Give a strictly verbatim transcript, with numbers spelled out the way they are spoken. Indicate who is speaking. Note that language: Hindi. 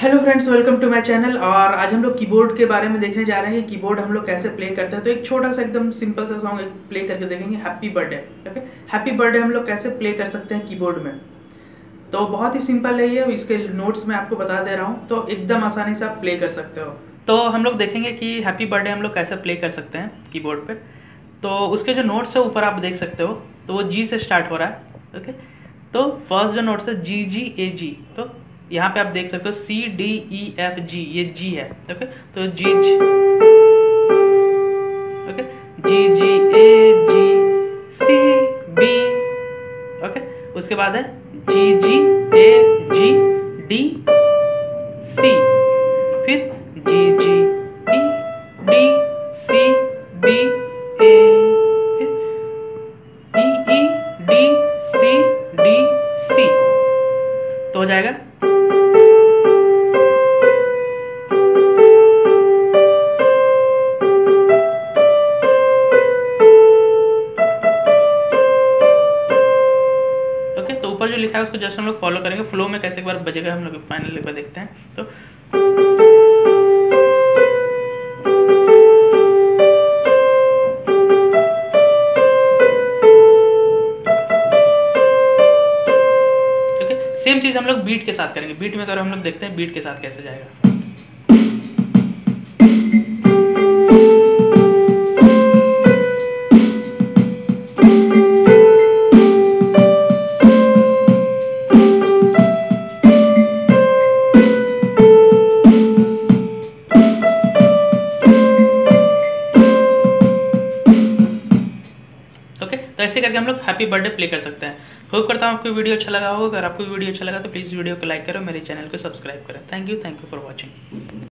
Speaker 1: Hello friends, welcome to my channel. और आज हम लोग कीबोर्ड के बारे में देखने जा रहे हैं कि कीबोर्ड हम लोग कैसे प्ले करते हैं। तो एक छोटा सा एकदम सिंपल सा सॉन्ग प्ले करके देखेंगे, happy birthday. Okay, happy birthday हम लोग कैसे प्ले कर सकते हैं कीबोर्ड में। तो बहुत ही सिंपल है ये, इसके नोट्स मैं आपको बता दे रहा हूँ, तो एकदम आसानी से आप प्ले कर सकते हो। तो हम लोग देखेंगे कि हैप्पी बर्थडे हम लोग कैसे प्ले कर सकते हैं कीबोर्ड पे। तो उसके जो नोट्स है ऊपर आप देख सकते हो, तो वो जी से स्टार्ट हो रहा है। ओके, तो फर्स्ट जो नोट्स है जी जी ए जी, तो यहाँ पे आप देख सकते हो C D E F G, ये जी है। ओके, तो G G, okay, G G A G C B. Okay, उसके बाद है जी G A G D C, फिर जी जी ई डी सी बी ए, फिर ई E D C D C. तो हो जाएगा तो ऊपर जो लिखा है उसको जस्ट हम लोग फॉलो करेंगे। फ्लो में कैसे एक बार बजेगा हम लोग फाइनल एक बार देखते हैं। तो ओके, सेम चीज हम लोग बीट के साथ करेंगे। बीट में अगर हम लोग देखते हैं बीट के साथ कैसे जाएगा। ओके, तो ऐसे करके हम लोग हैप्पी बर्थडे प्ले कर सकते हैं। होप करता हूँ आपको वीडियो अच्छा लगा होगा। अगर आपको वीडियो अच्छा लगा तो प्लीज़ वीडियो को लाइक करो, मेरे चैनल को सब्सक्राइब करें। Thank you thank you for watching.